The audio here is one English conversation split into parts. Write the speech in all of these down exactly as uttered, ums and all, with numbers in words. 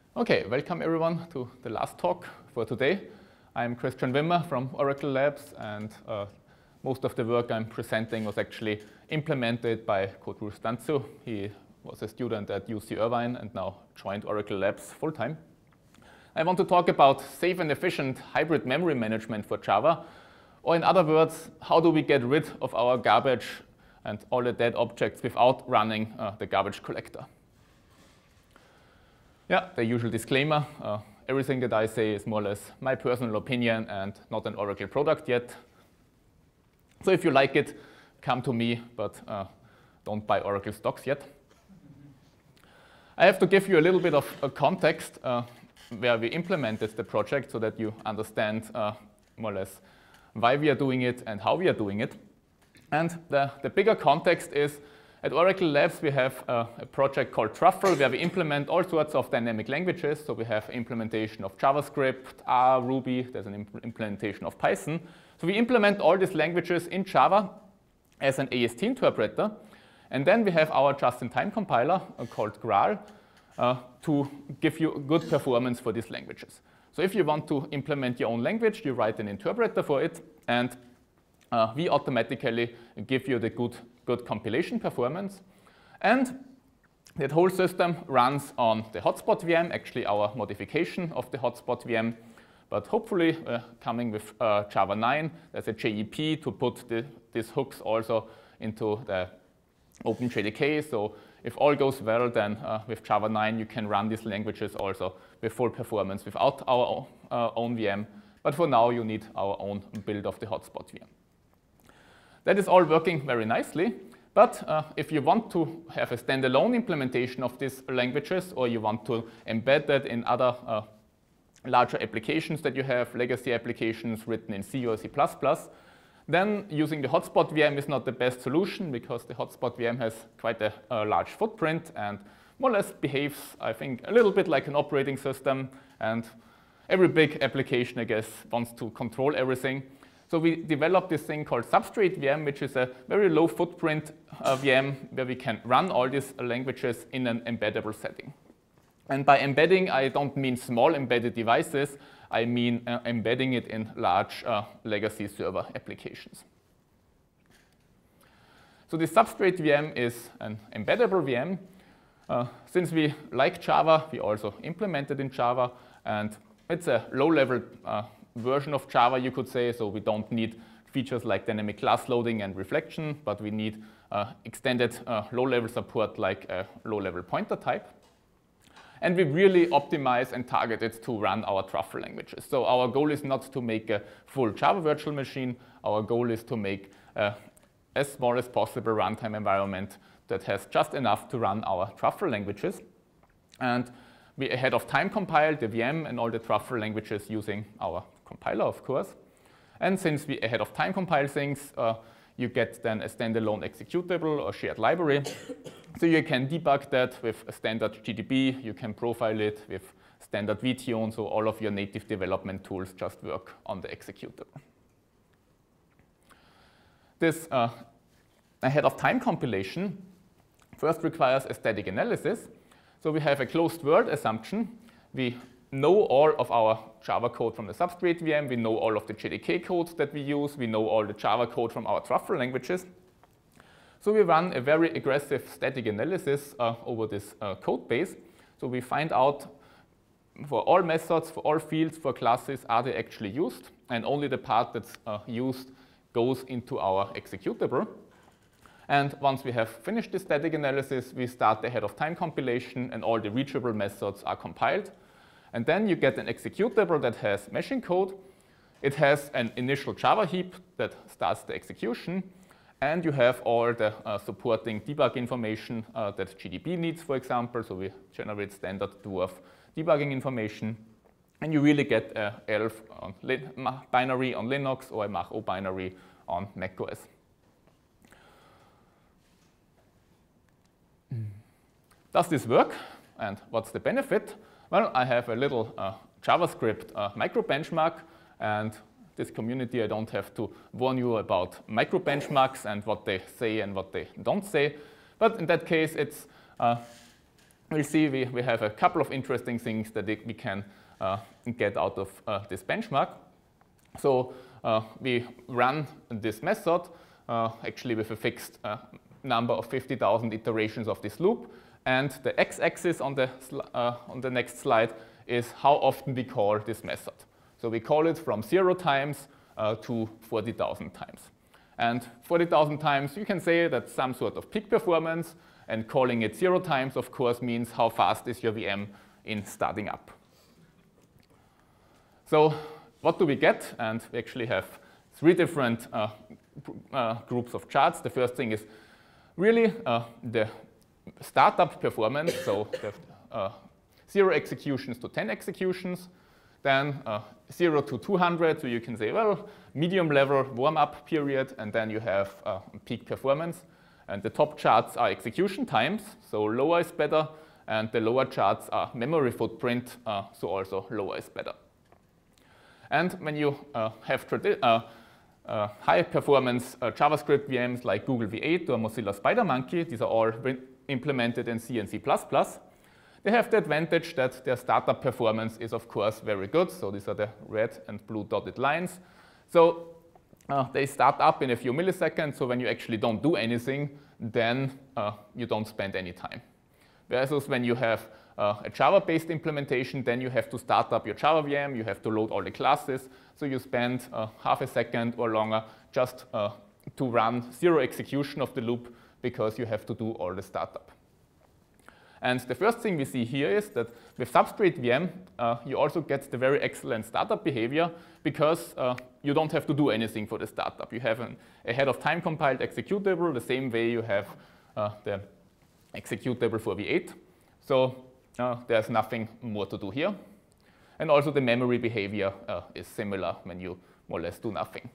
Okay, welcome everyone to the last talk for today. I'm Christian Wimmer from Oracle Labs, and uh, most of the work I'm presenting was actually implemented by Kodrul Stancu. He was a student at U C Irvine and now joined Oracle Labs full-time. I want to talk about safe and efficient hybrid memory management for Java, or in other words, how do we get rid of our garbage and all the dead objects without running uh, the garbage collector. Yeah, the usual disclaimer. Uh, everything that I say is more or less my personal opinion and not an Oracle product yet. So if you like it, come to me, but uh, don't buy Oracle stocks yet. I have to give you a little bit of a context uh, where we implemented the project so that you understand uh, more or less why we are doing it and how we are doing it. And the, the bigger context is, at Oracle Labs, we have uh, a project called Truffle, where we implement all sorts of dynamic languages. So we have implementation of JavaScript, R, Ruby, there's an imp implementation of Python. So we implement all these languages in Java as an A S T interpreter. And then we have our just-in-time compiler uh, called Graal uh, to give you good performance for these languages. So if you want to implement your own language, you write an interpreter for it, and uh, we automatically give you the good good compilation performance. And that whole system runs on the hotspot V M, actually our modification of the hotspot V M. But hopefully, uh, coming with uh, Java nine, there's a J E P to put the, these hooks also into the OpenJDK. So if all goes well, then uh, with Java nine, you can run these languages also with full performance without our uh, own V M. But for now, you need our own build of the hotspot V M. That is all working very nicely, but uh, if you want to have a standalone implementation of these languages, or you want to embed that in other uh, larger applications that you have, legacy applications written in C or C plus plus, then using the hotspot V M is not the best solution, because the hotspot V M has quite a, a large footprint and more or less behaves, I think, a little bit like an operating system, and every big application, I guess, wants to control everything. So we developed this thing called Substrate V M, which is a very low footprint uh, V M where we can run all these languages in an embeddable setting. And by embedding, I don't mean small embedded devices. I mean uh, embedding it in large uh, legacy server applications. So the Substrate V M is an embeddable V M. Uh, since we like Java, we also implement it in Java. And it's a low-level uh, version of Java, you could say, so we don't need features like dynamic class loading and reflection, but we need uh, extended uh, low-level support like a low-level pointer type. And we really optimize and target it to run our Truffle languages. So our goal is not to make a full Java virtual machine. Our goal is to make uh, as small as possible runtime environment that has just enough to run our Truffle languages. And we ahead of time compiled the V M and all the Truffle languages using our compiler, of course. And since we ahead of time compile things, uh, you get then a standalone executable or shared library. So you can debug that with a standard G D B. You can profile it with standard vTune, so all of your native development tools just work on the executable. This uh, ahead of time compilation first requires a static analysis. So we have a closed world assumption. We know all of our Java code from the Substrate V M. We know all of the J D K codes that we use. We know all the Java code from our Truffle languages. So we run a very aggressive static analysis uh, over this uh, code base. So we find out for all methods, for all fields, for classes, are they actually used? And only the part that's uh, used goes into our executable. And once we have finished the static analysis, we start the ahead of time compilation, and all the reachable methods are compiled. And then you get an executable that has meshing code. It has an initial Java heap that starts the execution. And you have all the uh, supporting debug information uh, that G D B needs, for example. So we generate standard dwarf debugging information. And you really get a ELF on binary on Linux or a Mach-O binary on macOS. Does this work? And what's the benefit? Well, I have a little uh, JavaScript uh, micro benchmark, and this community, I don't have to warn you about micro benchmarks and what they say and what they don't say. But in that case, it's uh, we'll see we, we have a couple of interesting things that we can uh, get out of uh, this benchmark. So uh, we run this method uh, actually with a fixed uh, number of fifty thousand iterations of this loop. And the x-axis on, the uh, on the next slide is how often we call this method. So we call it from zero times uh, to forty thousand times. And forty thousand times, you can say that's some sort of peak performance. And calling it zero times, of course, means how fast is your V M in starting up. So what do we get? And we actually have three different uh, uh, groups of charts. The first thing is really uh, the startup performance, so the, uh, zero executions to ten executions, then uh, zero to two hundred, so you can say, well, medium level warm-up period, and then you have uh, peak performance. And the top charts are execution times, so lower is better, and the lower charts are memory footprint, uh, so also lower is better. And when you uh, have uh, uh, high-performance uh, JavaScript V Ms like Google V eight or Mozilla SpiderMonkey, these are all implemented in C and C plus plus, they have the advantage that their startup performance is, of course, very good. So these are the red and blue dotted lines. So uh, they start up in a few milliseconds. So when you actually don't do anything, then uh, you don't spend any time. Versus when you have uh, a Java-based implementation, then you have to start up your Java V M. You have to load all the classes. So you spend uh, half a second or longer just uh, to run zero execution of the loop because you have to do all the startup. And the first thing we see here is that with Substrate V M, uh, you also get the very excellent startup behavior because uh, you don't have to do anything for the startup. You have an ahead of time compiled executable the same way you have uh, the executable for V eight. So uh, there's nothing more to do here. And also the memory behavior uh, is similar when you more or less do nothing.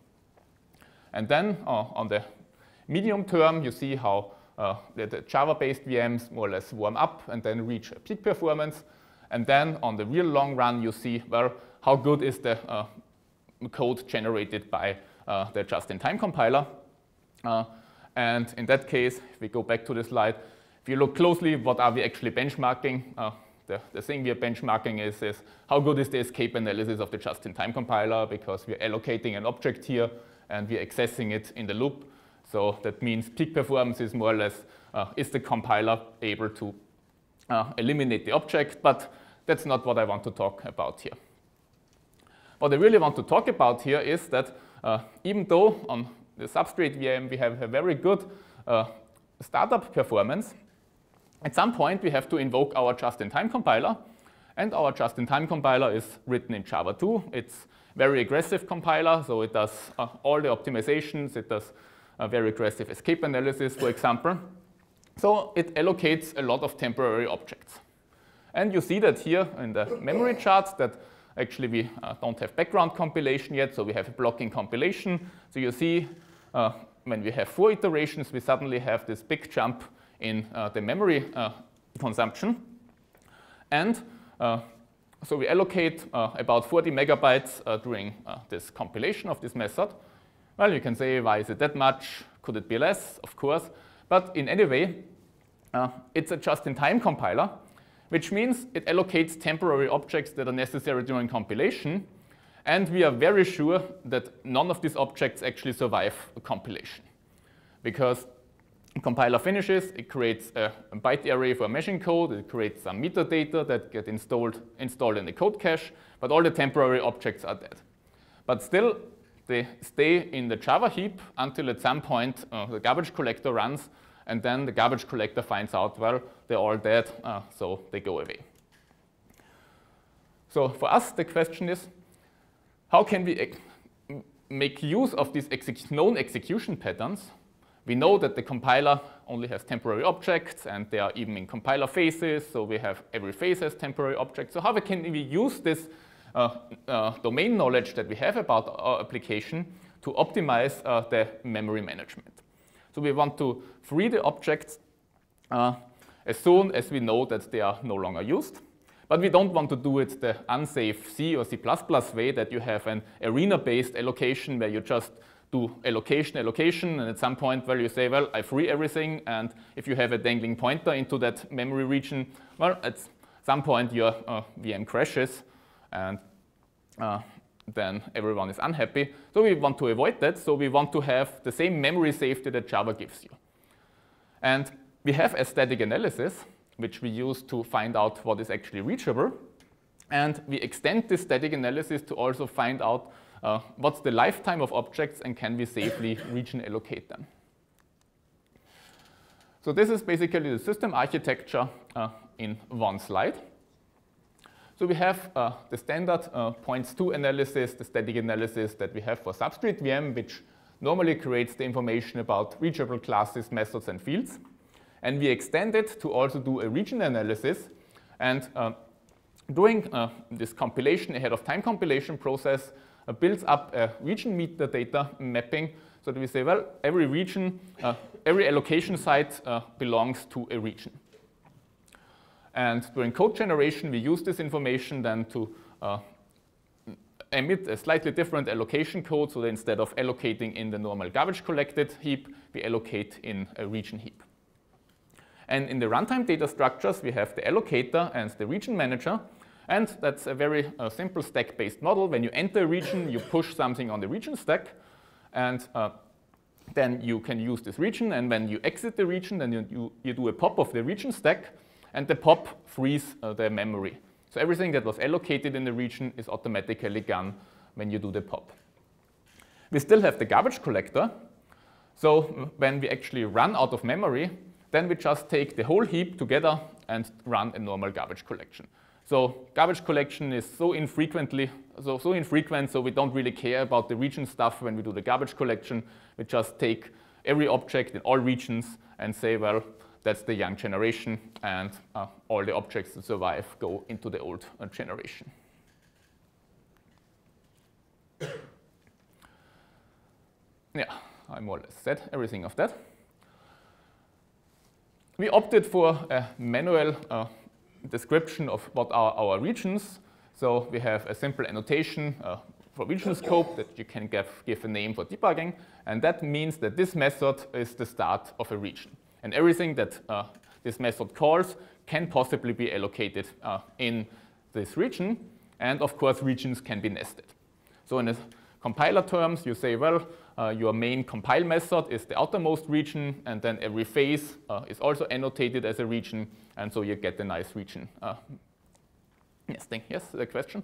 And then uh, on the medium term, you see how Uh, the, the Java-based V Ms more or less warm up and then reach a peak performance. And then on the real long run, you see, well, how good is the uh, code generated by uh, the just-in-time compiler. Uh, and in that case, if we go back to the slide, if you look closely, what are we actually benchmarking? Uh, the, the thing we are benchmarking is, is how good is the escape analysis of the just-in-time compiler, because we're allocating an object here and we're accessing it in the loop. So that means peak performance is more or less, uh, is the compiler able to uh, eliminate the object? But that's not what I want to talk about here. What I really want to talk about here is that uh, even though on the Substrate V M we have a very good uh, startup performance, at some point we have to invoke our just-in-time compiler. And our just-in-time compiler is written in Java two. It's very aggressive compiler, so it does uh, all the optimizations. It does a very aggressive escape analysis, for example. So it allocates a lot of temporary objects. And you see that here in the memory chart that actually we uh, don't have background compilation yet, so we have a blocking compilation. So you see uh, when we have four iterations, we suddenly have this big jump in uh, the memory uh, consumption. And uh, so we allocate uh, about forty megabytes uh, during uh, this compilation of this method. Well, you can say, why is it that much? Could it be less? Of course. But in any way, uh, it's a just-in-time compiler, which means it allocates temporary objects that are necessary during compilation. And we are very sure that none of these objects actually survive a compilation. Because the compiler finishes, it creates a, a byte array for meshing code, it creates some metadata that get installed, installed in the code cache, but all the temporary objects are dead. But still, they stay in the Java heap until at some point uh, the garbage collector runs, and then the garbage collector finds out, well, they're all dead, uh, so they go away. So for us, the question is, how can we ex make use of these exec known execution patterns? We know that the compiler only has temporary objects, and they are even in compiler phases, so we have every phase has temporary objects. So how can we use this Uh, uh, domain knowledge that we have about our application to optimize uh, the memory management? So we want to free the objects uh, as soon as we know that they are no longer used. But we don't want to do it the unsafe C or C plus plus way that you have an arena-based allocation where you just do allocation, allocation, and at some point, well, you say, well, I free everything, and if you have a dangling pointer into that memory region, well, at some point your uh, V M crashes, and uh, then everyone is unhappy. So we want to avoid that, so we want to have the same memory safety that Java gives you. And we have a static analysis, which we use to find out what is actually reachable. And we extend this static analysis to also find out uh, what's the lifetime of objects and can we safely region allocate them. So this is basically the system architecture uh, in one slide. So we have uh, the standard uh, points to analysis, the static analysis that we have for substrate V M, which normally creates the information about reachable classes, methods, and fields. And we extend it to also do a region analysis. And uh, doing uh, this compilation, ahead of time compilation process, uh, builds up a region metadata mapping so that we say, well, every region, uh, every allocation site uh, belongs to a region. And during code generation, we use this information then to uh, emit a slightly different allocation code, so that instead of allocating in the normal garbage collected heap, we allocate in a region heap. And in the runtime data structures, we have the allocator and the region manager. And that's a very uh, simple stack-based model. When you enter a region, you push something on the region stack. And uh, then you can use this region. And when you exit the region, then you, you, you do a pop of the region stack. And the pop frees uh, the memory. So everything that was allocated in the region is automatically gone when you do the pop. We still have the garbage collector. So when we actually run out of memory, then we just take the whole heap together and run a normal garbage collection. So garbage collection is so infrequently, so, so infrequent, so we don't really care about the region stuff when we do the garbage collection. We just take every object in all regions and say, well, that's the young generation, and uh, all the objects that survive go into the old uh, generation. Yeah, I more or less said everything of that. We opted for a manual uh, description of what are our regions. So we have a simple annotation uh, for region scope that you can give, give a name for debugging. And that means that this method is the start of a region. And everything that uh, this method calls can possibly be allocated uh, in this region. And of course, regions can be nested. So in the compiler terms, you say, well, uh, your main compile method is the outermost region, and then every phase uh, is also annotated as a region, and so you get a nice region. Uh, yes, thank you. Yes, the question?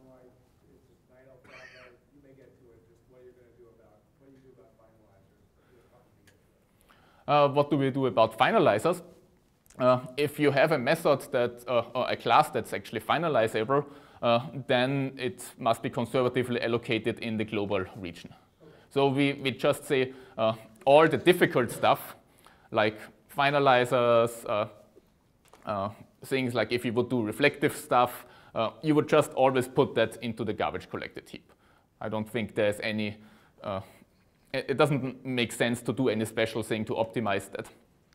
Uh, what do we do about finalizers? Uh, if you have a method that, uh, or a class that's actually finalizable, uh, then it must be conservatively allocated in the global region. Okay. So we, we just say uh, all the difficult stuff, like finalizers, uh, uh, things like if you would do reflective stuff, uh, you would just always put that into the garbage collected heap. I don't think there's any uh, it doesn't make sense to do any special thing to optimize that.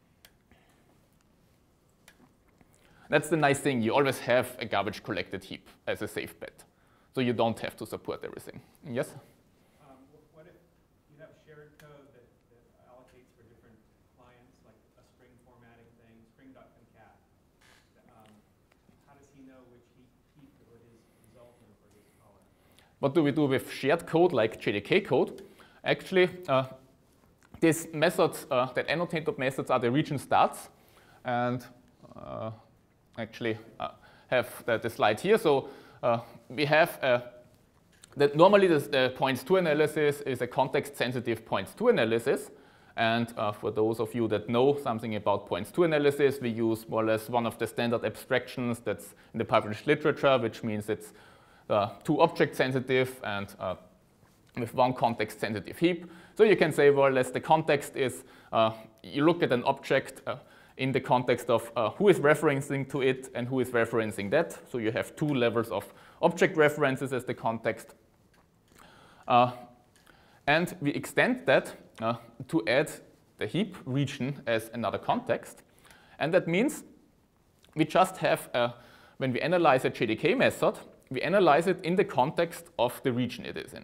That's the nice thing. You always have a garbage collected heap as a safe bet. So you don't have to support everything. Yes? Um, what if you have shared code that, that allocates for different clients, like a string formatting thing, string.concat? Um, how does he know which heap, heap it is resulting for his caller? What do we do with shared code like J D K code? Actually, uh, these methods, uh, that annotated methods are the region starts. And uh, actually uh, have the, the slide here. So uh, we have uh, that normally the, the points to analysis is a context sensitive points to analysis. And uh, for those of you that know something about points to analysis, we use more or less one of the standard abstractions that's in the published literature, which means it's uh, two object sensitive and uh, with one context sensitive heap. So you can say more or less the context is, uh, you look at an object uh, in the context of uh, who is referencing to it and who is referencing that. So you have two levels of object references as the context. Uh, and we extend that uh, to add the heap region as another context. And that means we just have, a, when we analyze a J D K method, we analyze it in the context of the region it is in.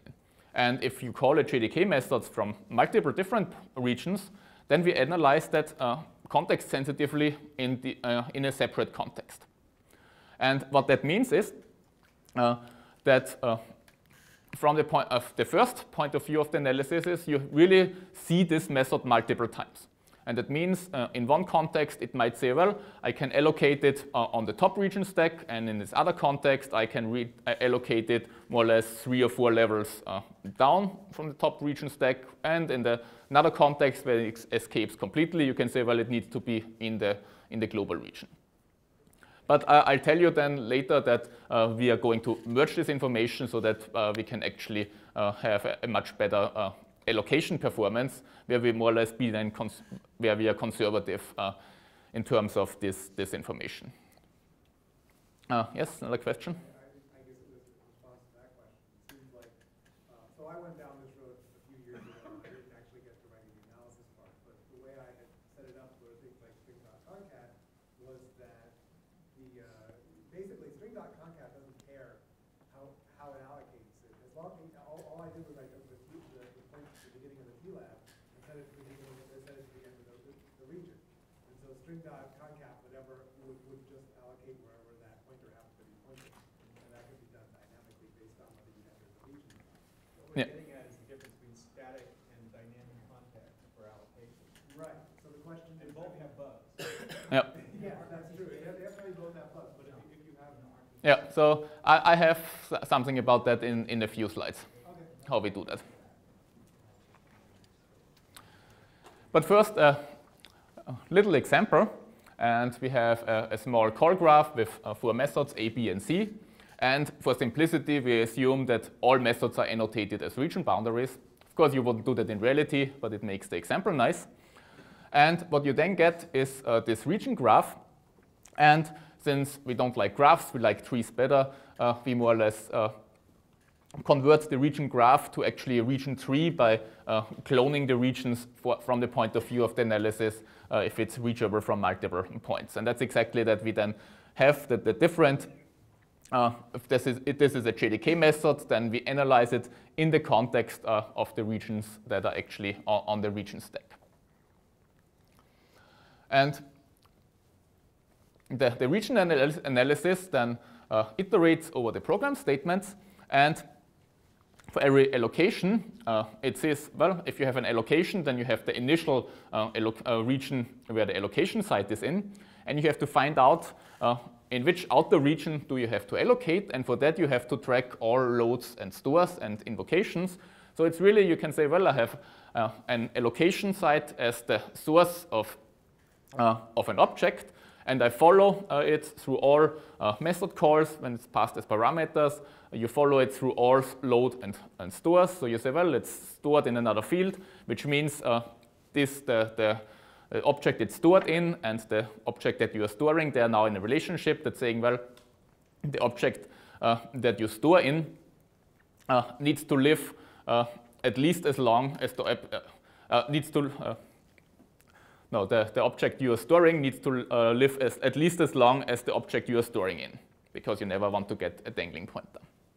And if you call a J D K methods from multiple different regions, then we analyze that uh, context sensitively in, the, uh, in a separate context. And what that means is uh, that uh, from the point of the first point of view of the analysis is you really see this method multiple times. And that means uh, in one context it might say, well, I can allocate it uh, on the top region stack, and in this other context I can re uh, allocate it more or less three or four levels uh, down from the top region stack, and in the another context where it escapes completely, you can say, well, it needs to be in the, in the global region. But uh, I'll tell you then later that uh, we are going to merge this information so that uh, we can actually uh, have a, a much better uh, allocation performance, where we more or less be then cons where we are conservative uh, in terms of this, this information. Uh, yes, another question? I, I guess it was in response to that question. It seems like, uh, so I went down this road a few years ago. I didn't actually get to writing the analysis part, but the way I had set it up for things like string.concat was that the, uh, basically string.concat doesn't care how, how it allocates it. As long as, all, all I did was I took the, the, the point at the beginning of the T lab and set it to the beginning of the, set it to the end of the, the, the region. And so string.concat, whatever, would, would just allocate wherever that pointer happens to be pointing. And that could be done dynamically based on whether you enter the region. What we're Yeah. getting at is the difference between static and dynamic context for allocation. Right. So the question And is, both have bugs. Yep. yeah, that's true. They have, they have probably both have bugs, but if you, if you have no Yeah, so I, I have something about that in, in a few slides, okay. how we do that. But first, uh, a little example. And we have a, a small call graph with uh, four methods, A, B, and C. And for simplicity, we assume that all methods are annotated as region boundaries. Of course, you wouldn't do that in reality, but it makes the example nice. And what you then get is uh, this region graph. And since we don't like graphs, we like trees better, uh, we more or less uh, convert the region graph to actually a region tree by uh, cloning the regions for, from the point of view of the analysis uh, if it's reachable from multiple points. And that's exactly that we then have the, the different, uh, if, this is, if this is a J D K method, then we analyze it in the context uh, of the regions that are actually on, on the region stack. And the, the region anal analysis then uh, iterates over the program statements, and for every allocation, uh, it says, well, if you have an allocation, then you have the initial uh, uh, region where the allocation site is in, and you have to find out uh, in which outer region do you have to allocate, and for that you have to track all loads and stores and invocations. So it's really, you can say, well, I have uh, an allocation site as the source of, uh, of an object, and I follow uh, it through all uh, method calls when it's passed as parameters. You follow it through all load and, and stores. So you say, well, it's stored in another field, which means uh, this the, the uh, object it's stored in and the object that you are storing, they are now in a relationship that's saying, well, the object uh, that you store in uh, needs to live uh, at least as long as the uh, uh, needs to uh, No, the, the object you are storing needs to uh, live as, at least as long as the object you are storing in, because you never want to get a dangling pointer.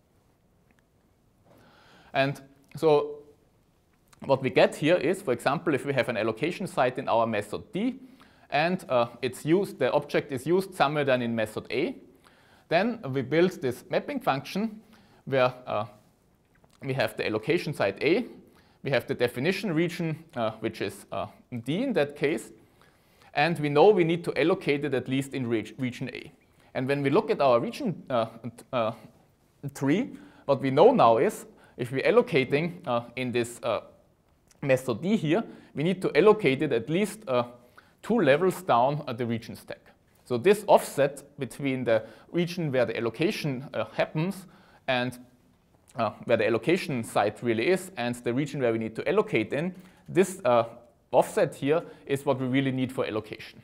And so what we get here is, for example, if we have an allocation site in our method D, and uh, it's used, the object is used somewhere then in method A, then we build this mapping function where uh, we have the allocation site A, we have the definition region, uh, which is uh, D in that case, and we know we need to allocate it at least in reg region A. And when we look at our region uh, uh, tree, what we know now is, if we're allocating uh, in this uh, method D here, we need to allocate it at least uh, two levels down at the region stack. So this offset between the region where the allocation uh, happens and Uh, where the allocation site really is, and the region where we need to allocate in, this uh, offset here is what we really need for allocation.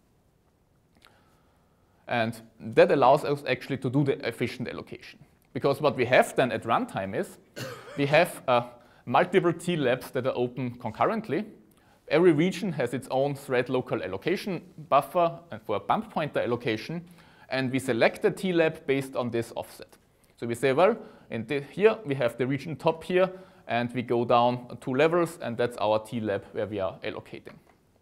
And that allows us actually to do the efficient allocation. Because what we have then at runtime is, we have uh, multiple T labs that are open concurrently. Every region has its own thread local allocation buffer and for a bump pointer allocation, and we select the T lab based on this offset. So we say, well, in the, here we have the region top here, and we go down two levels, and that's our T-lab where we are allocating.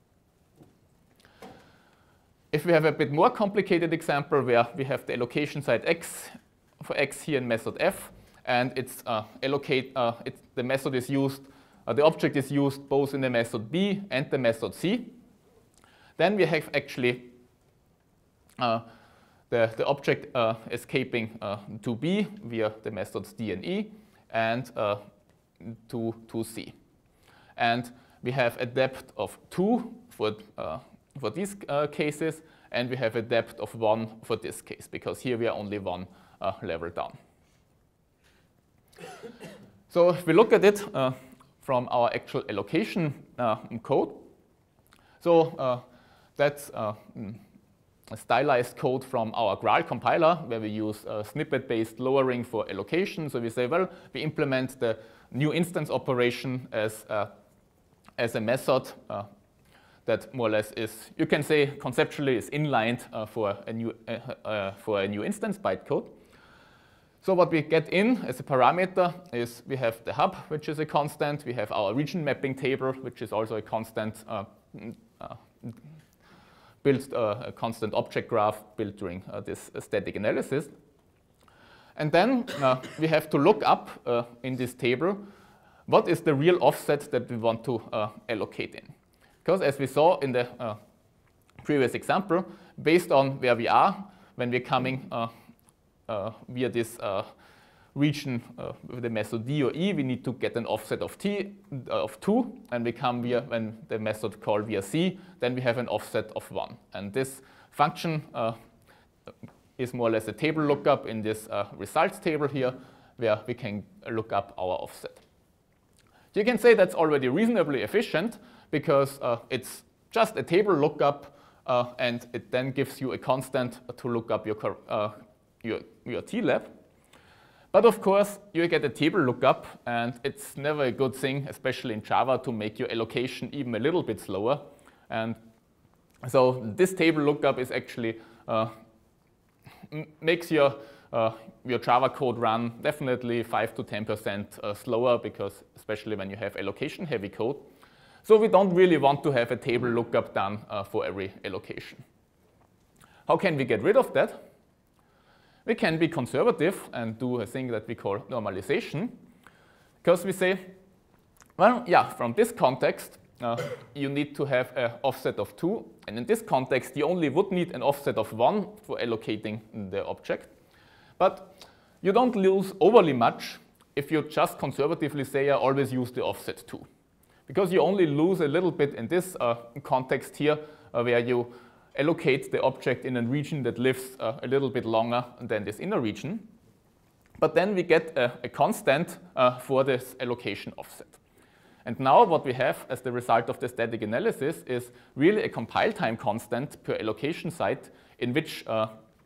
If we have a bit more complicated example where we have the allocation site X for X here in method F, and it's uh, allocate, uh, it's, the method is used, uh, the object is used both in the method B and the method C, then we have actually uh, the, the object uh, escaping uh, to B via the methods D and E, and uh, to, to C. And we have a depth of two for, uh, for these uh, cases, and we have a depth of one for this case, because here we are only one uh, level down. So if we look at it uh, from our actual allocation uh, code, so uh, that's uh, a stylized code from our Graal compiler, where we use uh, snippet-based lowering for allocation. So we say, well, we implement the new instance operation as, uh, as a method uh, that more or less is, you can say conceptually is inlined uh, for, a new, uh, uh, for a new instance bytecode. So what we get in as a parameter is we have the hub, which is a constant. We have our region mapping table, which is also a constant uh, uh, built uh, a constant object graph built during uh, this uh, static analysis. And then uh, we have to look up uh, in this table what is the real offset that we want to uh, allocate in. Because as we saw in the uh, previous example, based on where we are, when we're coming uh, uh, via this uh, region uh, with the method D or E, we need to get an offset of t uh, of two, and we come via when the method call via C, then we have an offset of one. And this function uh, is more or less a table lookup in this uh, results table here, where we can look up our offset. You can say that's already reasonably efficient, because uh, it's just a table lookup, uh, and it then gives you a constant to look up your uh, your, your T-lab. But of course, you get a table lookup, and it's never a good thing, especially in Java, to make your allocation even a little bit slower. And so this table lookup is actually uh, makes your uh, your Java code run definitely five to ten percent uh, slower, because especially when you have allocation-heavy code. So we don't really want to have a table lookup done uh, for every allocation. How can we get rid of that? We can be conservative and do a thing that we call normalization, because we say, well, yeah, from this context, uh, you need to have an offset of two, and in this context, you only would need an offset of one for allocating the object. But you don't lose overly much if you just conservatively say, I always use the offset two, because you only lose a little bit in this uh, context here, uh, where you allocate the object in a region that lives uh, a little bit longer than this inner region. But then we get a, a constant uh, for this allocation offset. And now what we have as the result of the static analysis is really a compile time constant per allocation site, in which uh,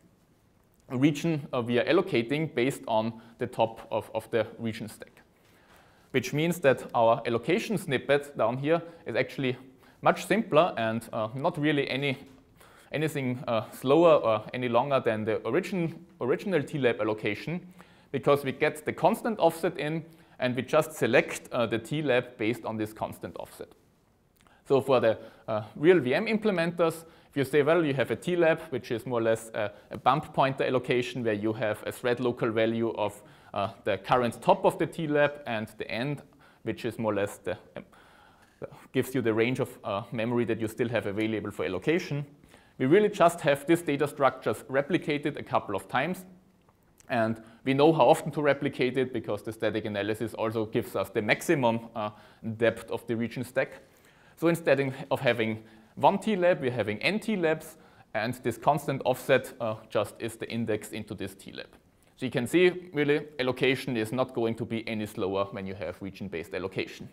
region uh, we are allocating based on the top of, of the region stack. Which means that our allocation snippet down here is actually much simpler and uh, not really any anything uh, slower or any longer than the origin, original T-lab allocation, because we get the constant offset in, and we just select uh, the T-lab based on this constant offset. So for the uh, real V M implementers, if you say, well, you have a T-lab, which is more or less a, a bump pointer allocation, where you have a thread local value of uh, the current top of the T-lab and the end, which is more or less the, uh, gives you the range of uh, memory that you still have available for allocation. We really just have these data structures replicated a couple of times, and we know how often to replicate it, because the static analysis also gives us the maximum uh, depth of the region stack. So instead of having one T-lab, we're having n T-labs, and this constant offset uh, just is the index into this T-lab. So you can see, really, allocation is not going to be any slower when you have region-based allocation.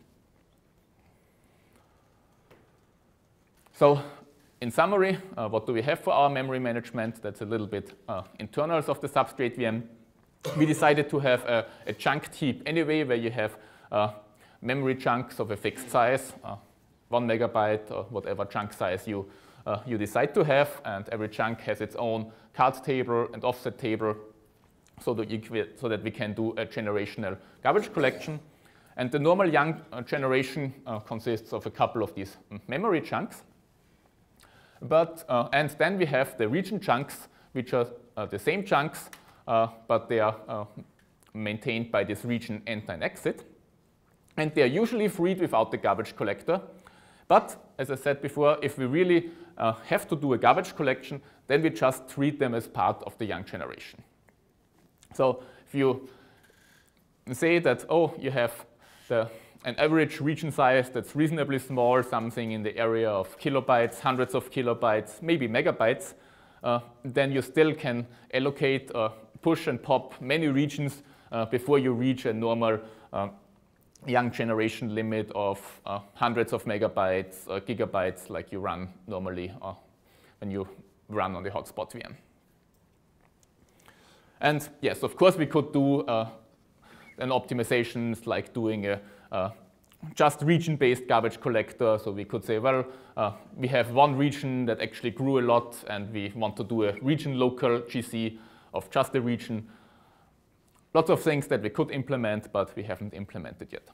So in summary, uh, what do we have for our memory management? That's a little bit uh, internals of the substrate V M. We decided to have a, a chunked heap anyway, where you have uh, memory chunks of a fixed size, uh, one megabyte or whatever chunk size you, uh, you decide to have, and every chunk has its own card table and offset table, so that, you, so that we can do a generational garbage collection. And the normal young uh, generation uh, consists of a couple of these memory chunks. But, uh, and then we have the region chunks, which are uh, the same chunks, uh, but they are uh, maintained by this region enter and exit. And they are usually freed without the garbage collector. But, as I said before, if we really uh, have to do a garbage collection, then we just treat them as part of the young generation. So if you say that, oh, you have the, an average region size that's reasonably small, something in the area of kilobytes, hundreds of kilobytes, maybe megabytes, uh, then you still can allocate or push and pop many regions uh, before you reach a normal uh, young generation limit of uh, hundreds of megabytes or gigabytes like you run normally uh, when you run on the hotspot V M. And yes, of course, we could do uh, an optimizations like doing a uh, just region-based garbage collector. So we could say, well, uh, we have one region that actually grew a lot, and we want to do a region local G C of just the region. Lots of things that we could implement, but we haven't implemented yet.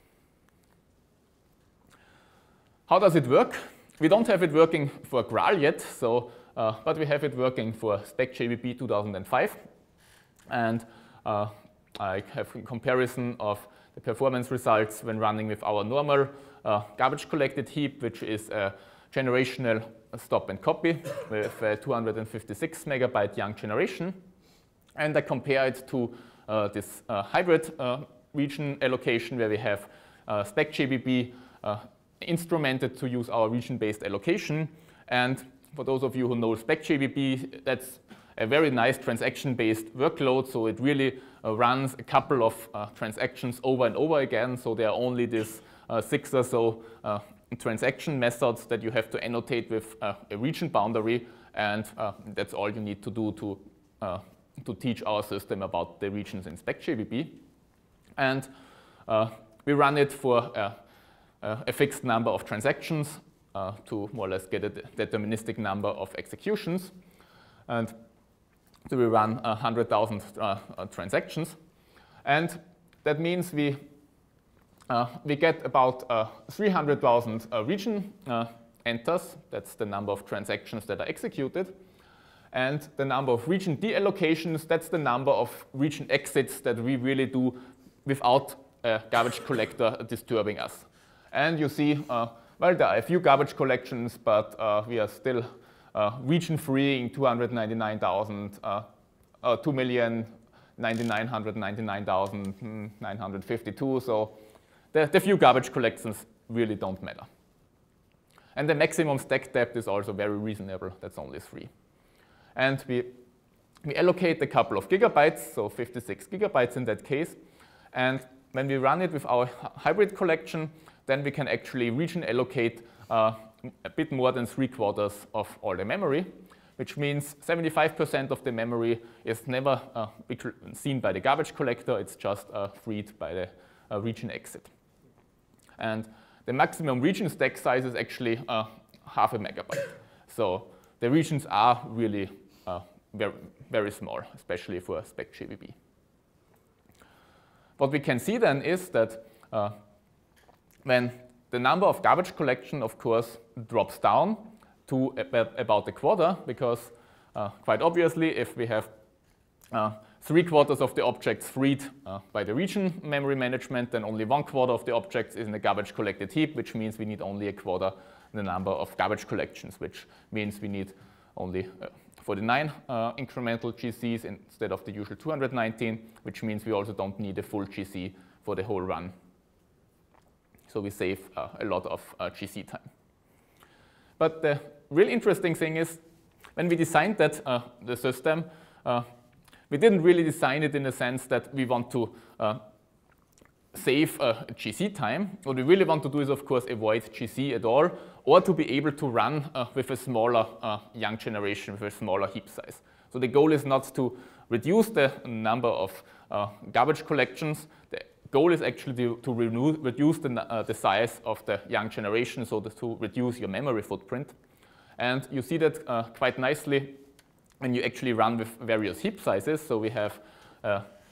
How does it work? We don't have it working for Graal yet, so, uh, but we have it working for SpecJBP two thousand five. And uh, I have a comparison of the performance results when running with our normal uh, garbage collected heap, which is a generational stop and copy with a two hundred fifty-six megabyte young generation. And I compare it to uh, this uh, hybrid uh, region allocation where we have uh, SpecJBP uh, instrumented to use our region-based allocation. And for those of you who know SpecJBP, that's a very nice transaction-based workload, so it really uh, runs a couple of uh, transactions over and over again, so there are only these uh, six or so uh, transaction methods that you have to annotate with uh, a region boundary, and uh, that's all you need to do to, uh, to teach our system about the regions in SpecJBP. And uh, we run it for uh, uh, a fixed number of transactions uh, to more or less get a deterministic number of executions. And so we run one hundred thousand uh, uh, transactions. And that means we, uh, we get about uh, three hundred thousand uh, region uh, enters. That's the number of transactions that are executed. And the number of region deallocations, that's the number of region exits that we really do without a garbage collector disturbing us. And you see, uh, well, there are a few garbage collections, but uh, we are still Uh, region freeing two hundred ninety-nine thousand, uh, uh, two million nine hundred ninety-nine thousand nine hundred fifty-two. So the, the few garbage collections really don't matter. And the maximum stack depth is also very reasonable. That's only three. And we, we allocate a couple of gigabytes, so fifty-six gigabytes in that case. And when we run it with our hybrid collection, then we can actually region allocate uh, a bit more than three quarters of all the memory, which means seventy-five percent of the memory is never uh, seen by the garbage collector. It's just uh, freed by the uh, region exit. And the maximum region stack size is actually uh, half a megabyte. So the regions are really uh, very, very small, especially for SpecJBP. What we can see then is that uh, when the number of garbage collection, of course, drops down to about a quarter, because uh, quite obviously, if we have uh, three quarters of the objects freed uh, by the region memory management, then only one quarter of the objects is in the garbage collected heap, which means we need only a quarter the number of garbage collections, which means we need only uh, forty-nine uh, incremental G Cs instead of the usual two hundred nineteen, which means we also don't need a full G C for the whole run. So we save uh, a lot of uh, G C time. But the real interesting thing is, when we designed that, uh, the system, uh, we didn't really design it in the sense that we want to uh, save uh, G C time. What we really want to do is, of course, avoid G C at all, or to be able to run uh, with a smaller uh, young generation, with a smaller heap size. So the goal is not to reduce the number of uh, garbage collections. The goal is actually to, to reduce the, uh, the size of the young generation, so to reduce your memory footprint. And you see that uh, quite nicely when you actually run with various heap sizes. So we have uh,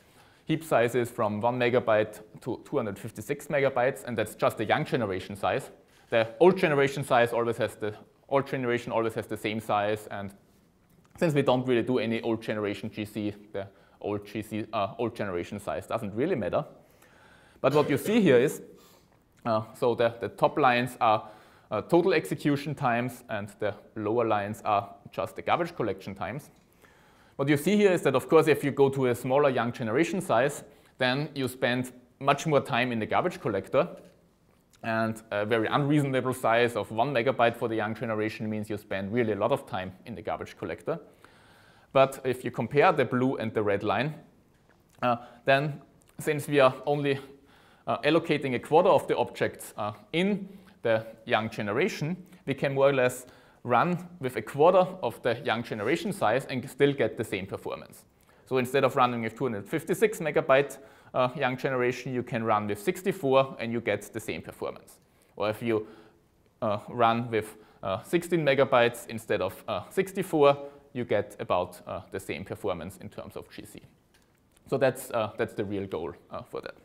heap sizes from one megabyte to two hundred fifty-six megabytes, and that's just the young generation size. The old generation size always has the old generation always has the same size, and since we don't really do any old generation G C, the old G C uh, old generation size doesn't really matter. But what you see here is, uh, so the, the top lines are uh, total execution times, and the lower lines are just the garbage collection times. What you see here is that, of course, if you go to a smaller young generation size, then you spend much more time in the garbage collector. And a very unreasonable size of one megabyte for the young generation means you spend really a lot of time in the garbage collector. But if you compare the blue and the red line, uh, then since we are only uh, allocating a quarter of the objects uh, in the young generation, we can more or less run with a quarter of the young generation size and still get the same performance. So instead of running with two hundred fifty-six megabyte uh, young generation, you can run with sixty-four and you get the same performance. Or if you uh, run with uh, sixteen megabytes instead of uh, sixty-four, you get about uh, the same performance in terms of G C. So that's, uh, that's the real goal uh, for that.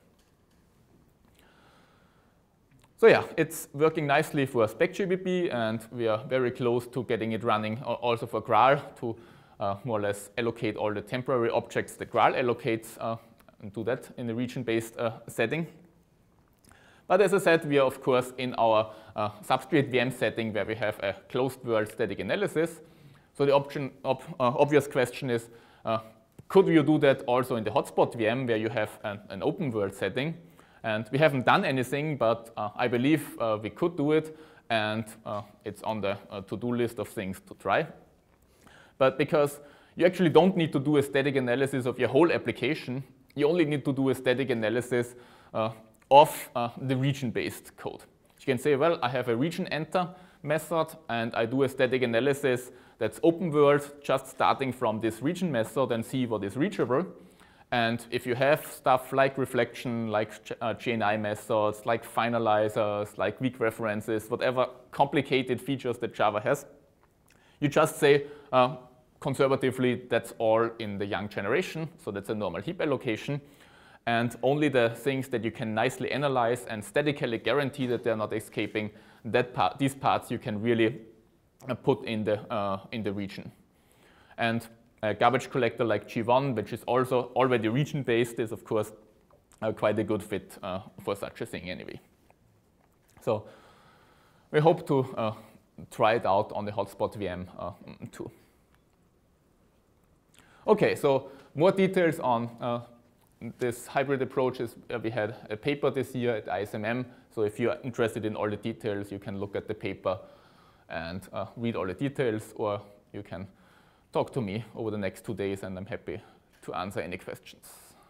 So yeah, it's working nicely for SpecGBB, and we are very close to getting it running also for Graal to uh, more or less allocate all the temporary objects that Graal allocates uh, and do that in a region-based uh, setting. But as I said, we are of course in our uh, substrate V M setting where we have a closed world static analysis. So the option, ob uh, obvious question is, uh, could you do that also in the hotspot V M where you have an, an open world setting? And we haven't done anything, but uh, I believe uh, we could do it, and uh, it's on the uh, to-do list of things to try. But because you actually don't need to do a static analysis of your whole application, you only need to do a static analysis uh, of uh, the region-based code. You can say, well, I have a region enter method, and I do a static analysis that's open world, just starting from this region method and see what is reachable. And if you have stuff like reflection, like uh, G N I methods, like finalizers, like weak references, whatever complicated features that Java has, you just say, uh, conservatively, that's all in the young generation, so that's a normal heap allocation. And only the things that you can nicely analyze and statically guarantee that they're not escaping, that part, these parts you can really uh, put in the, uh, in the region. And a garbage collector like G one, which is also already region-based, is of course uh, quite a good fit uh, for such a thing anyway. So we hope to uh, try it out on the hotspot V M uh, too. Okay, so more details on uh, this hybrid approach is uh, we had a paper this year at I S M M. So if you are interested in all the details, you can look at the paper and uh, read all the details, or you can talk to me over the next two days, and I'm happy to answer any questions.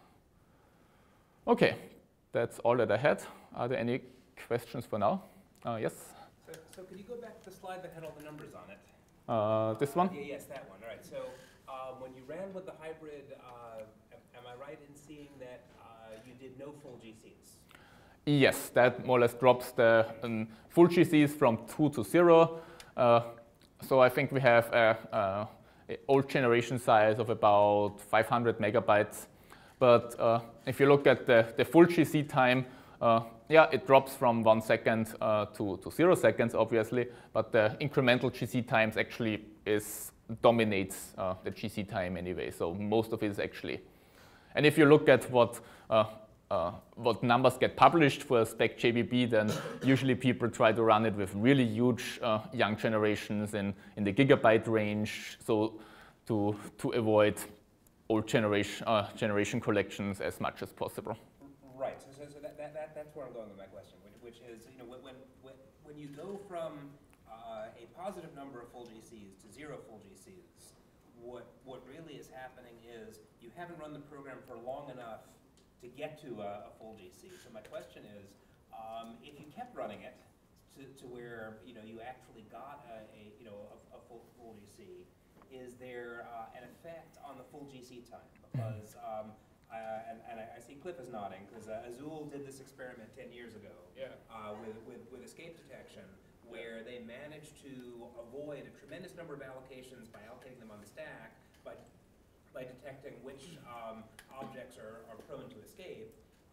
Okay, that's all that I had. Are there any questions for now? Uh, yes? So, so could you go back to the slide that had all the numbers on it? Uh, this one? Uh, yeah, yes, that one. All right. So um, when you ran with the hybrid, uh, am I right in seeing that uh, you did no full G Cs? Yes, that more or less drops the um, full G Cs from two to zero. Uh, so I think we have a, a old generation size of about five hundred megabytes. But uh, if you look at the, the full G C time, uh, yeah, it drops from one second uh, to, to zero seconds, obviously. But the incremental G C times actually is dominates uh, the G C time anyway. So most of it is actually. And if you look at what uh, uh, what numbers get published for SpecGBB, then usually people try to run it with really huge uh, young generations in, in the gigabyte range, so to, to avoid old generation, uh, generation collections as much as possible. Right, so, so, so that, that, that, that's where I'm going with my question, which, which is, you know, when, when, when you go from uh, a positive number of full G Cs to zero full G Cs, what, what really is happening is you haven't run the program for long enough to get to a, a full G C. So my question is, um, if you kept running it to, to where you know you actually got a, a you know a, a full, full G C, is there uh, an effect on the full G C time? Because um, uh, and, and I, I see Cliff is nodding because uh, Azul did this experiment ten years ago Yeah. uh, with, with with escape detection, where they managed to avoid a tremendous number of allocations by allocating them on the stack, but by detecting which um, objects are, are prone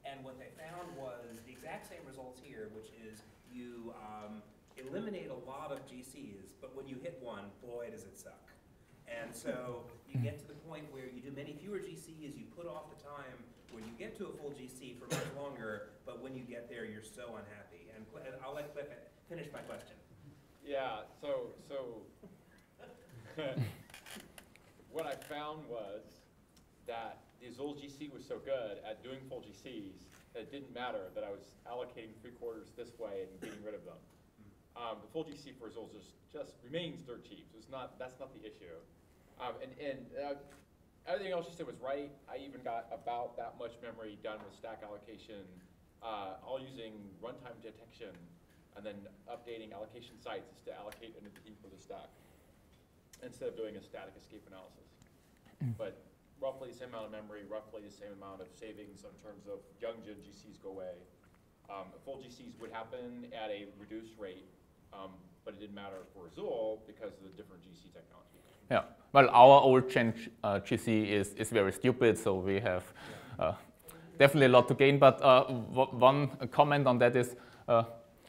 And what they found was the exact same results here, which is you um, eliminate a lot of G Cs, but when you hit one, boy, does it suck. And so you get to the point where you do many fewer G Cs, you put off the time when you get to a full G C for much longer, but when you get there, you're so unhappy. And I'll let Cliff finish my question. Yeah, so, so what I found was that the Azul G C was so good at doing full G Cs that it didn't matter that I was allocating three quarters this way and getting rid of them. Um, the full G C for Azul just, just remains dirt cheap. So it's not, that's not the issue. Um, and and uh, everything else you said was right. I even got about that much memory done with stack allocation, uh, all using runtime detection and then updating allocation sites to allocate into the heap of the stack instead of doing a static escape analysis. But roughly the same amount of memory, roughly the same amount of savings in terms of young gen G Cs go away. Um, full G Cs would happen at a reduced rate, um, but it didn't matter for Azul because of the different G C technology. Yeah, well, our old gen uh, G C is, is very stupid, so we have uh, definitely a lot to gain. But uh, one comment on that is, uh,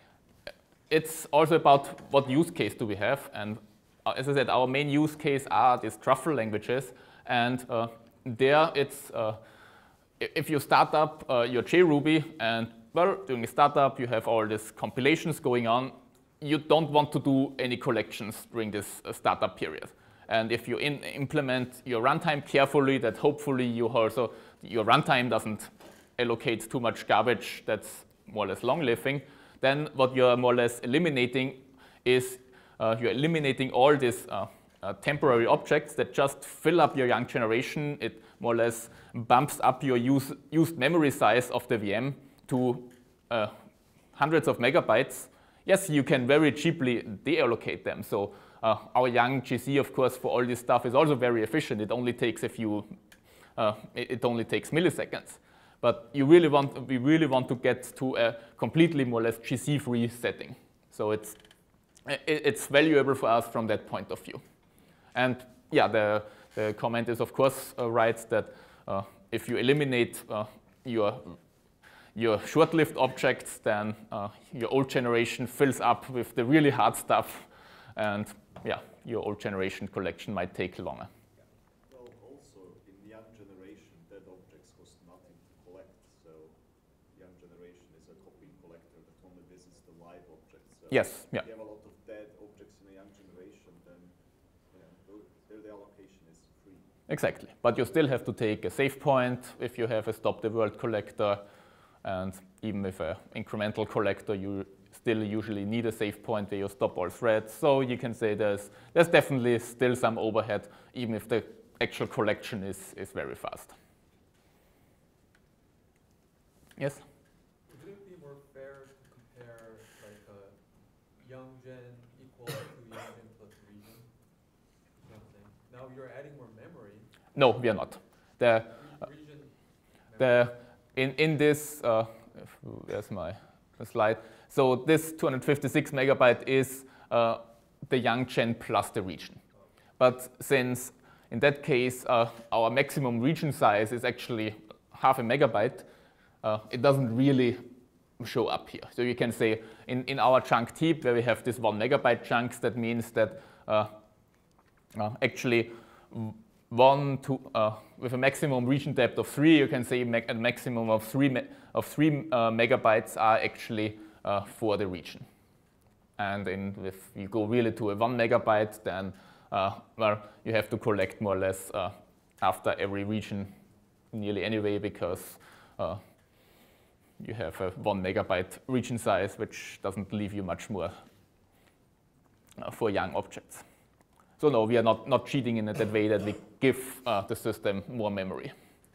it's also about what use case do we have. And uh, as I said, our main use case are these truffle languages. And uh, there it's, uh, if you start up uh, your JRuby and, well, during a startup you have all these compilations going on, you don't want to do any collections during this uh, startup period. And if you in implement your runtime carefully, that hopefully you also, your runtime doesn't allocate too much garbage that's more or less long-living, then what you're more or less eliminating is uh, you're eliminating all these uh, uh, temporary objects that just fill up your young generation. It more or less bumps up your use, used memory size of the V M to uh, hundreds of megabytes. Yes, you can very cheaply deallocate them. So uh, our young G C, of course, for all this stuff is also very efficient. It only takes a few, uh, it, it only takes milliseconds. But you really want, we really want to get to a completely more or less G C-free setting. So it's, it, it's valuable for us from that point of view. And yeah, the, the comment is of course uh, right that uh, if you eliminate uh, your your short-lived objects, then uh, your old generation fills up with the really hard stuff, and yeah, your old generation collection might take longer. Well, also in the young generation, dead objects cost nothing to collect. So young generation is a copy collector that only visits the live objects. So yes, yeah. If you have a lot of dead objects in a young generation, then you know, the, the allocation is free. Exactly, but you still have to take a save point if you have a stop the world collector. And even with an incremental collector, you still usually need a save point where you stop all threads. So you can say there's, there's definitely still some overhead, even if the actual collection is, is very fast. Yes? Would it be more fair to compare like a young gen equal to young gen plus region? You know what I'm saying? Now you're adding more memory. No, we are not. The, uh, region the, In, in this, uh, there's my slide. So this two hundred fifty-six megabyte is uh, the young gen plus the region. But since in that case uh, our maximum region size is actually half a megabyte, uh, it doesn't really show up here. So you can say in, in our chunk heap where we have this one megabyte chunks, that means that uh, uh, actually one to uh, with a maximum region depth of three, you can say a maximum of three me of three uh, megabytes are actually uh, for the region. And in, if you go really to a one megabyte, then uh, well, you have to collect more or less uh, after every region nearly anyway, because uh, you have a one megabyte region size, which doesn't leave you much more uh, for young objects. So no, we are not, not cheating in that way that we give uh, the system more memory.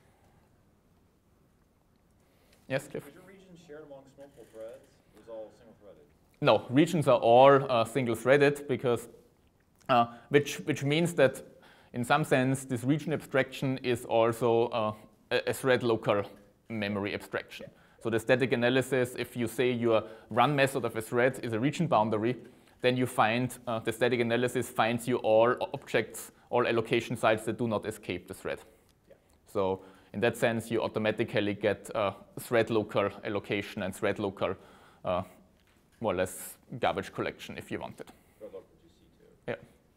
Yes, Cliff? Is your region shared amongst multiple threads, or is it all single-threaded? No, regions are all uh, single-threaded, because uh, which which means that in some sense this region abstraction is also uh, a, a thread local memory abstraction. So the static analysis, if you say your run method of a thread is a region boundary, then you find, uh, the static analysis finds you all objects, all allocation sites that do not escape the thread. Yeah. So in that sense, you automatically get uh, thread local allocation and thread local, uh, more or less, garbage collection if you want it. Thread local G C too. Yeah.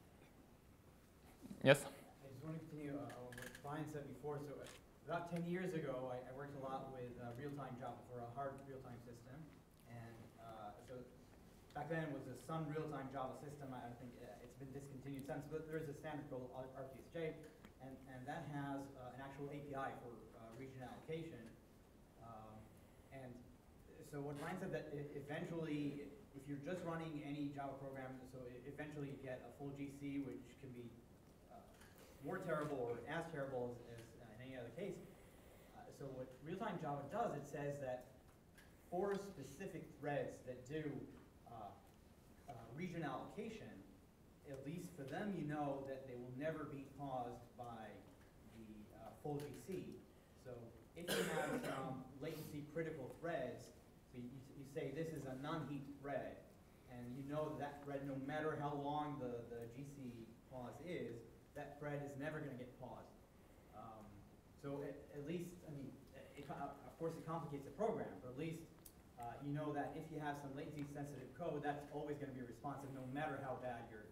Yes? I just want to continue uh, on what Brian said before. So about ten years ago, I, I worked a lot with uh, real-time Java for a hard real-time system. And uh, so back then it was a Sun real-time Java system. I think uh, it's been discontinued since, but there's a standard called R T S J. And, and that has uh, an actual A P I for uh, region allocation. Um, and so what Brian said that I eventually, if you're just running any Java program, so eventually you get a full G C, which can be uh, more terrible or as terrible as, as uh, in any other case. Uh, so what real-time Java does, it says that for specific threads that do uh, uh, region allocation, at least for them, you know that they will never be paused by the uh, full G C. So if you have some latency critical threads, so you, you say this is a non-heap thread, and you know that thread, no matter how long the, the G C pause is, that thread is never going to get paused. Um, so at, at least, I mean, it, of course it complicates the program, but at least uh, you know that if you have some latency sensitive code, that's always going to be responsive no matter how bad your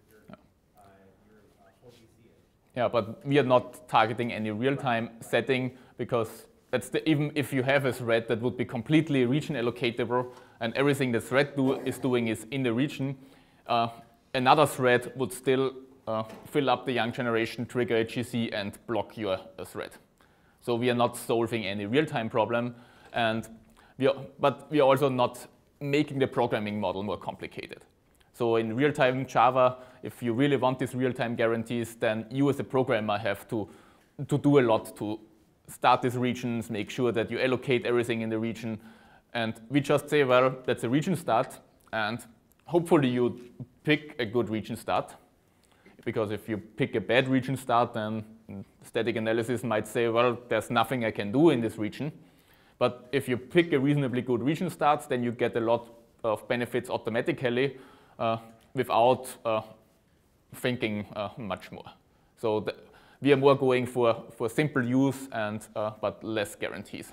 Yeah, but we are not targeting any real-time setting because that's the, even if you have a thread that would be completely region allocatable and everything the thread do, is doing is in the region, uh, another thread would still uh, fill up the young generation, trigger a G C, and block your uh, thread. So we are not solving any real-time problem, and we are, but we are also not making the programming model more complicated. So in real-time Java, if you really want these real-time guarantees, then you as a programmer have to, to do a lot to start these regions, make sure that you allocate everything in the region. And we just say, well, that's a region start, and hopefully you pick a good region start. Because if you pick a bad region start, then static analysis might say, well, there's nothing I can do in this region. But if you pick a reasonably good region start, then you get a lot of benefits automatically. Uh, without uh, thinking uh, much more. So the, we are more going for, for simple use and uh, but less guarantees.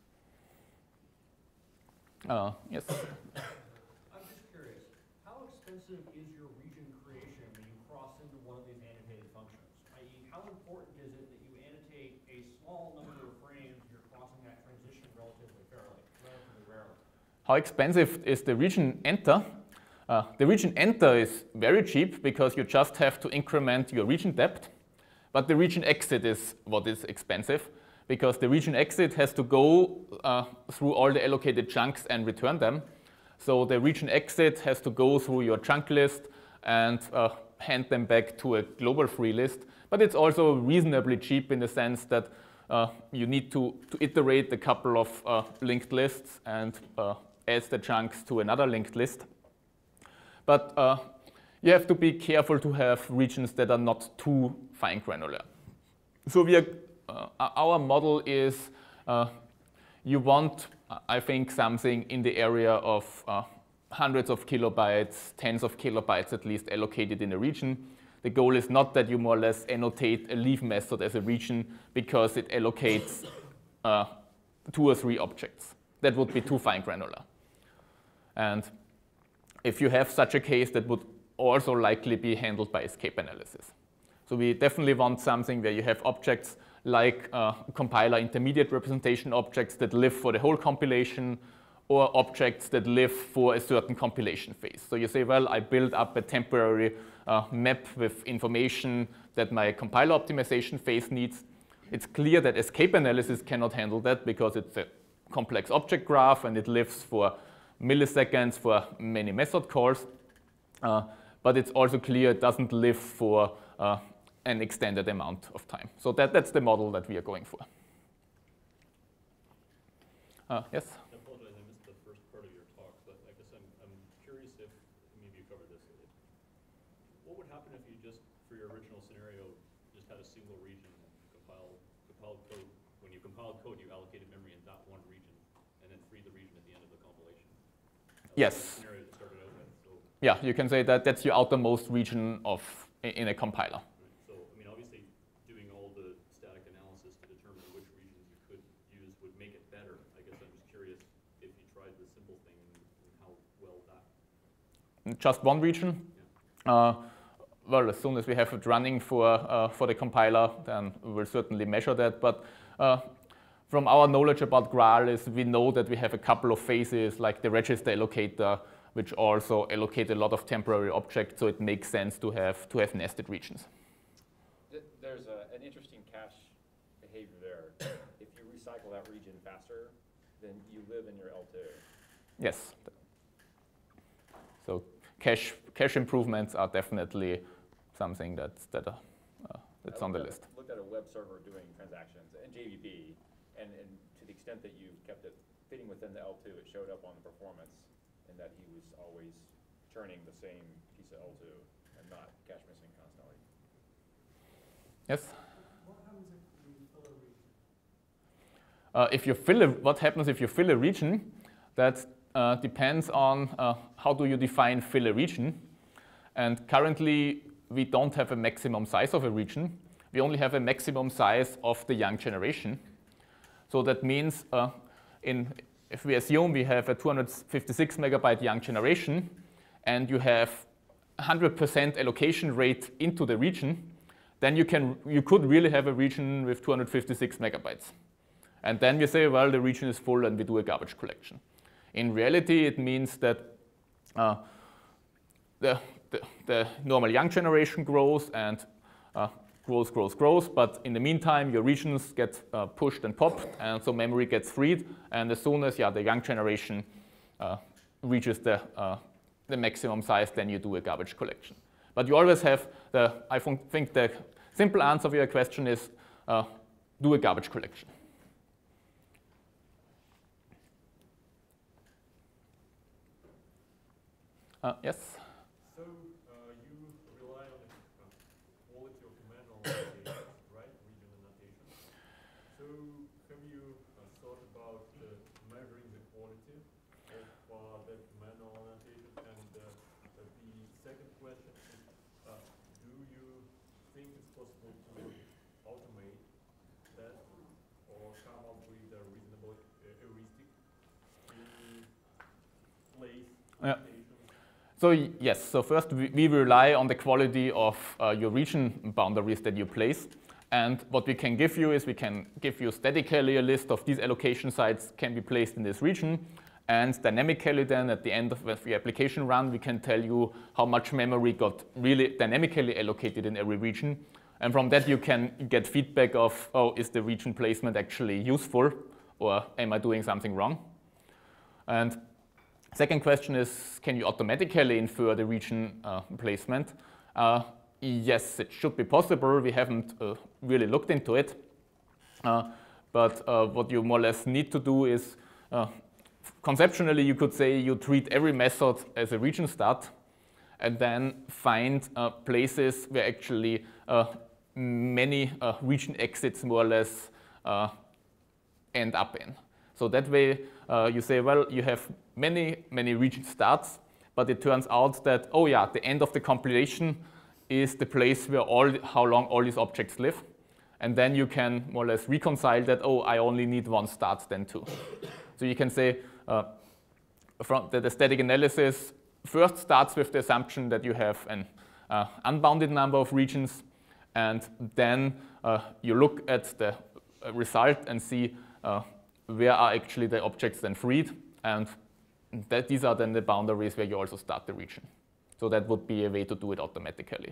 Uh, yes? I'm just curious, how expensive is your region creation when you cross into one of these annotated functions? that is, how important is it that you annotate a small number of frames and you're crossing that transition relatively fairly, relatively rarely? How expensive is the region enter? Uh, the region enter is very cheap because you just have to increment your region depth, but the region exit is what is expensive because the region exit has to go uh, through all the allocated chunks and return them. So the region exit has to go through your chunk list and uh, hand them back to a global free list, but it's also reasonably cheap in the sense that uh, you need to, to iterate a couple of uh, linked lists and uh, add the chunks to another linked list. But uh, you have to be careful to have regions that are not too fine granular. So we are, uh, our model is uh, you want, I think, something in the area of uh, hundreds of kilobytes, tens of kilobytes at least allocated in a region. The goal is not that you more or less annotate a leave method as a region because it allocates uh, two or three objects. That would be too fine granular. And if you have such a case, that would also likely be handled by escape analysis. So we definitely want something where you have objects like uh, compiler intermediate representation objects that live for the whole compilation, or objects that live for a certain compilation phase. So you say, well, I build up a temporary uh, map with information that my compiler optimization phase needs. It's clear that escape analysis cannot handle that because it's a complex object graph and it lives for milliseconds for many method calls, uh, but it's also clear it doesn't live for uh, an extended amount of time. So that, that's the model that we are going for. Uh, yes? I apologize, I missed the first part of your talk, but I guess I'm, I'm curious if, maybe you covered this, what would happen if you just, for your original scenario, just had a single region and compiled, compiled code? When you compiled code, you allocated memory in that one region and then freed the region at the end of the compilation. Yes. Yeah, you can say that that's your outermost region of in a compiler. Right. So, I mean, obviously, doing all the static analysis to determine which regions you could simple thing and how well that? Just one region? Uh, well, as soon as we have it running for, uh, for the compiler, then we will certainly measure that. But uh, from our knowledge about Graal is we know that we have a couple of phases like the register allocator, which also allocate a lot of temporary objects, so it makes sense to have, to have nested regions. There's a, an interesting cache behavior there. If you recycle that region faster, then you live in your L two. Yes. So cache, cache improvements are definitely something that's, that, uh, uh, that's on the list. I looked at a web server doing transactions in J V P, and, and to the extent that you kept it fitting within the L two, it showed up on the performance, in that he was always churning the same piece of L two and not cache missing constantly. Yes? What happens if we fill a region? Uh, if you fill a, what happens if you fill a region? That uh, depends on uh, how do you define fill a region. And currently, we don't have a maximum size of a region. We only have a maximum size of the young generation. So that means uh, in, if we assume we have a two hundred fifty-six megabyte young generation, and you have one hundred percent allocation rate into the region, then you, can, you could really have a region with two hundred fifty-six megabytes. And then we say, well, the region is full, and we do a garbage collection. In reality, it means that uh, the, the, the normal young generation grows and uh, grows, grows, grows, but in the meantime, your regions get uh, pushed and popped, and so memory gets freed, and as soon as yeah, the young generation uh, reaches the, uh, the maximum size, then you do a garbage collection. But you always have the, I think the simple answer for your question is uh, do a garbage collection. Uh, yes? So uh, you rely on the uh, quality of command annotation, right? Region annotation. So have you uh, thought about uh, measuring the quality of uh, that command annotation? And uh, the second question is, uh, do you think it's possible to automate that or come up with a reasonable uh, heuristic to place Yeah. annotation? So yes, so first we, we rely on the quality of uh, your region boundaries that you place. And what we can give you is we can give you statically a list of these allocation sites can be placed in this region. And dynamically then at the end of the application run, we can tell you how much memory got really dynamically allocated in every region. And from that you can get feedback of, oh, is the region placement actually useful, or am I doing something wrong? And second question is, can you automatically infer the region uh, placement? Uh, yes, it should be possible. We haven't uh, really looked into it. Uh, but uh, what you more or less need to do is, uh, conceptually, you could say you treat every method as a region start, and then find uh, places where actually uh, many uh, region exits more or less uh, end up in. So that way, uh, you say, well, you have many, many region starts, but it turns out that, oh yeah, the end of the compilation is the place where all, how long all these objects live. And then you can more or less reconcile that, oh, I only need one start then too. So you can say uh, from the, the static analysis first starts with the assumption that you have an uh, unbounded number of regions, and then uh, you look at the result and see uh, where are actually the objects then freed, and that these are then the boundaries where you also start the region. So that would be a way to do it automatically.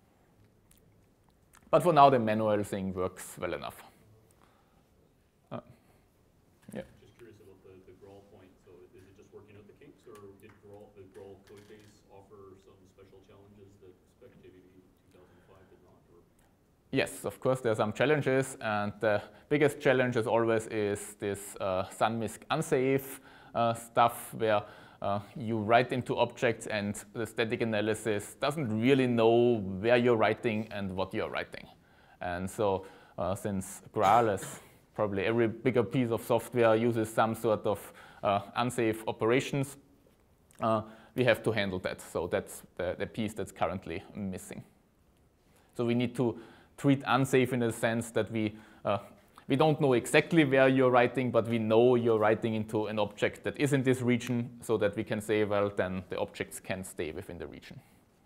But for now, the manual thing works well enough. Uh, yeah. Just curious about the, the Graal point. So is it just working out the kinks, or did Graal, the Graal code base offer some special challenges that SpecJVB two thousand five did not? Or? Yes, of course, there are some challenges, and the biggest challenge as always is this uh, SunMISC unsafe uh, stuff where uh, you write into objects and the static analysis doesn't really know where you're writing and what you're writing. And so uh, since Graal, as probably every bigger piece of software, uses some sort of uh, unsafe operations, uh, we have to handle that. So that's the, the piece that's currently missing. So we need to treat unsafe in the sense that we uh, We don't know exactly where you're writing, but we know you're writing into an object that is in this region, so that we can say, well, then the objects can stay within the region.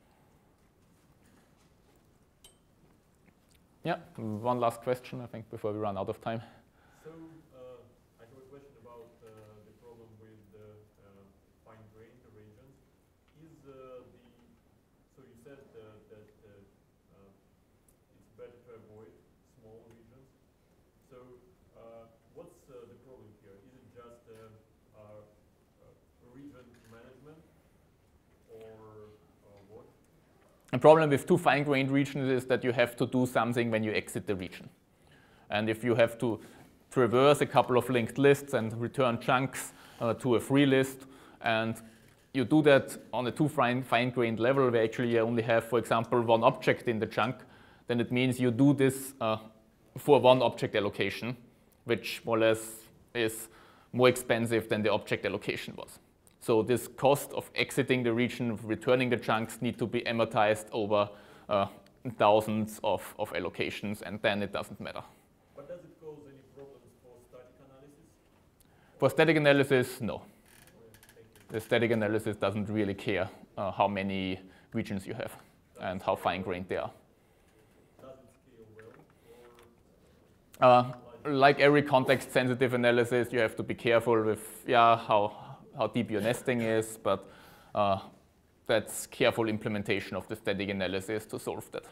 Yeah, one last question, I think, before we run out of time. So, uh, I have a question about uh, the problem with the uh, fine-grained regions. Is uh, the, so you said uh, that uh, uh, it's better to avoid small regions. So, uh, what's uh, the problem here? Is it just uh, uh, uh, region management, or uh, what? The problem with two fine-grained regions is that you have to do something when you exit the region. And if you have to traverse a couple of linked lists and return chunks uh, to a free list, and you do that on a two fine, fine-grained level where actually you only have, for example, one object in the chunk, then it means you do this uh, for one object allocation, which more or less is more expensive than the object allocation was. So this cost of exiting the region, of returning the chunks, need to be amortized over uh, thousands of, of allocations, and then it doesn't matter. But does it cause any problems for static analysis? For static analysis, no. Oh, yeah, thank you. The static analysis doesn't really care uh, how many regions you have and how fine-grained they are. Does it scale well, or Uh, like every context-sensitive analysis, you have to be careful with yeah, how, how deep your nesting is, but uh, that's careful implementation of the static analysis to solve that.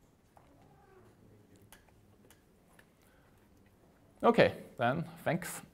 Okay, then thanks.